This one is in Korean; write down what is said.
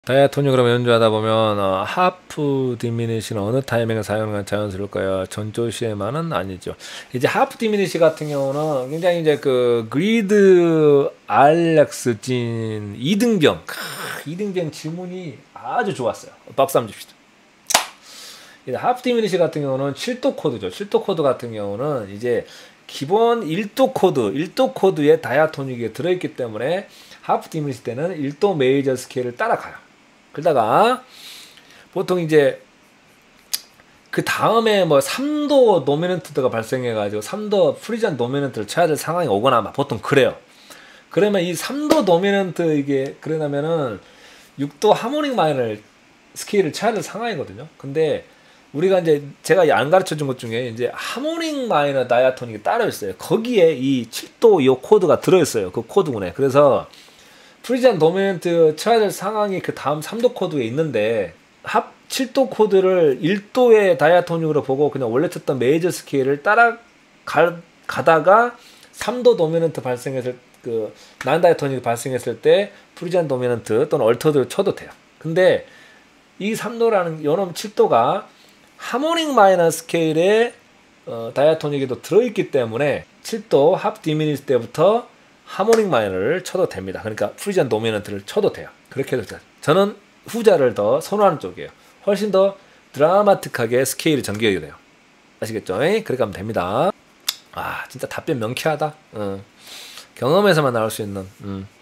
다이아토닉 그럼 연주하다 보면 하프 디미니시는 어느 타이밍에 사용하면 자연스러울까요? 전조시에만은 아니죠. 이제 하프 디미니시 같은 경우는 굉장히 이제 그 그리드 알렉스 진 이등병 이등병 질문이 아주 좋았어요. 박수 한번 줍시다. 하프 디미니시 같은 경우는 7도 코드죠. 7도 코드 같은 경우는 이제 기본 1도 코드에 다이아토닉이 들어있기 때문에 하프 디미니시 때는 1도 메이저 스케일을 따라가요. 그러다가 보통 이제 그 다음에 뭐 3도 노미넌트가 발생해가지고 3도 프리전 노미넌트를 쳐야 될 상황이 오거나 막 보통 그래요. 그러면 이 3도 노미넌트 이게 그러냐면은 6도 하모닉 마이너를 스케일을 쳐야 될 상황이거든요. 근데 우리가 이제 제가 안 가르쳐 준 것 중에 이제 하모닉 마이너 다이아토닉이 따로 있어요. 거기에 이 7도 이 코드가 들어있어요. 그 코드군에. 그래서 프리전 도미넌트 쳐야 될 상황이 그 다음 3도 코드에 있는데 7도 코드를 1도의 다이아토닉으로 보고 그냥 원래 쳤던 메이저 스케일을 가다가 3도 도미넌트 발생했을 그 난 다이아토닉이 발생했을 때 프리전 도미넌트 또는 얼터드를 쳐도 돼요. 근데 이 3도라는 요놈 7도가 하모닉 마이너 스케일의 다이아토닉에도 들어있기 때문에 7도 합 디미니스 때부터 하모닉 마이너를 쳐도 됩니다. 그러니까 프리전 도미넌트를 쳐도 돼요. 그렇게 해도 돼요. 저는 후자를 더 선호하는 쪽이에요. 훨씬 더 드라마틱하게 스케일이 전개가 돼요. 아시겠죠? 그렇게 하면 됩니다. 아 진짜 답변 명쾌하다. 경험에서만 나올 수 있는